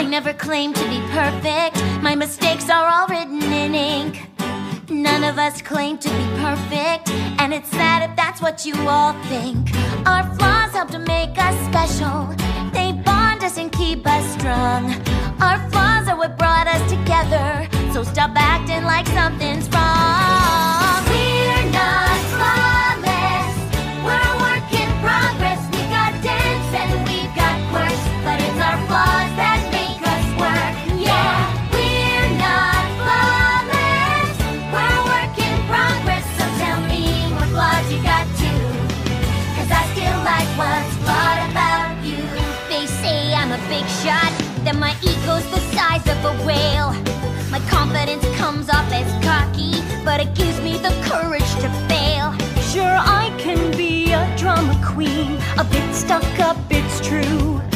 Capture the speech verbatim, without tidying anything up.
I never claimed to be perfect. My mistakes are all written in ink. None of us claim to be perfect, and it's sad if that's what you all think. Our flaws help to make us special. They bond us and keep us strong. Our flaws are what brought us together, so stop acting like something's wrong. We're not flawless, we're a work in progress. We got dents and we've got quirks, but it's our flaws that make us work. Yeah, we're not flawless, we're a work in progress. So tell me what flaws you got too, 'cause I still like what's flawed about you. They say I'm a big shot, that my ego's the size of a whale. My confidence comes off as cocky, but it gives me the courage to fail. Sure, I can be a drama queen, a bit stuck up, it's true.